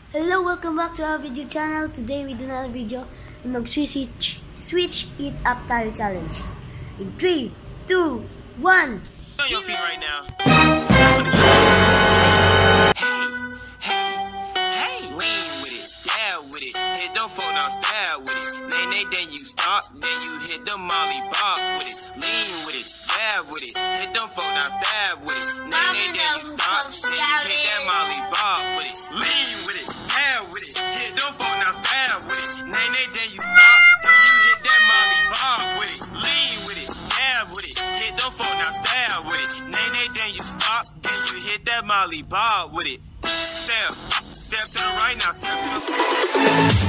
Hello, welcome back to our video channel. Today we do another video. Mag-switch it up tayo challenge. In 3, 2, 1. On your feet right now. Hey, lean with it, dab with it. Hit them folk now, stab with it. Then you stop, then you hit the molly bob with it. Lean with it, dab with it. Hit them folk now, stab with it. Then you stop, then you hit that molly bob with it. Lean with it, dab with it. Hit them folk now, stab with it. Then you stop, then you hit that molly bob with it. Lean with it, dab with it. Hit them folk now, stab with it. Then you stop, then you hit that molly bob with it. Step to the right now, step to the